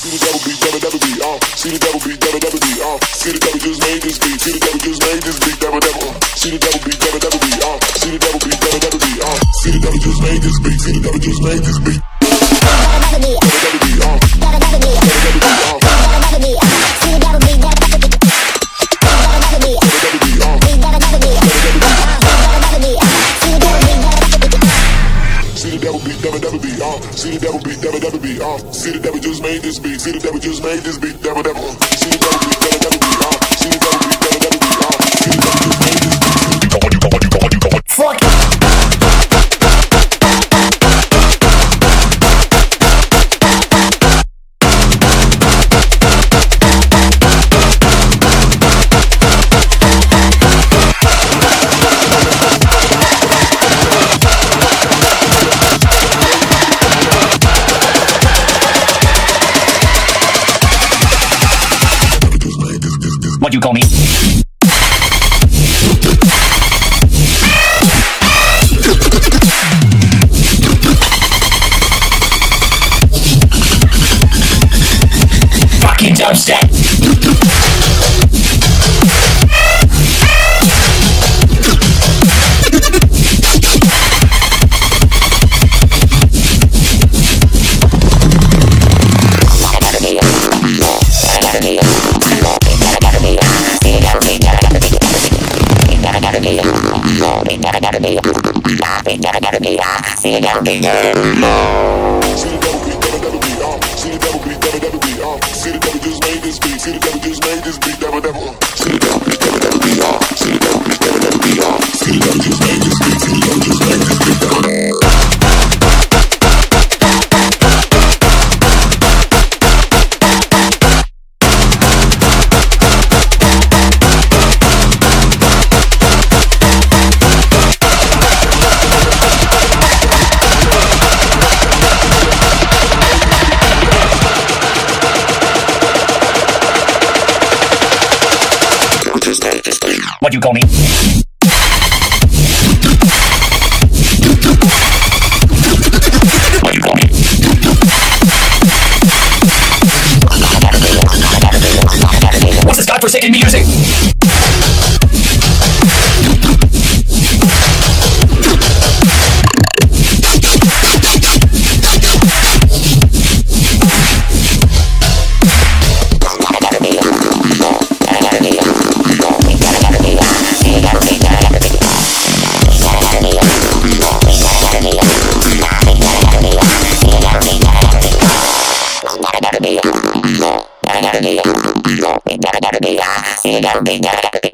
See the devil beat, devil, devil beat, see the devil beat, devil, devil beat, see the devil just made this beat, see the devil just made this beat, devil, devil. See the devil beat, devil, devil beat, see the devil beat, devil, devil beat, see the devil just made this beat, see the devil just made this beat. See the devil beat, devil, devil beat, see the devil beat, devil, devil beat, see the devil just made this beat, see the devil just made this beat, devil, devil. See the devil beat, devil, devil beat, see the devil beat, devil, devil beat, see the devil just made this beat. Fuck. What you call me? Fucking dubstep. See the devil just made this beat, see the devil just made this beat, devil, devil. See the devil beat, devil, devil beat, see the devil beat, devil, devil beat, see the devil just made this beat, see the devil just made this beat, devil, devil. What you call me? What you call me? What's this godforsaken music? See you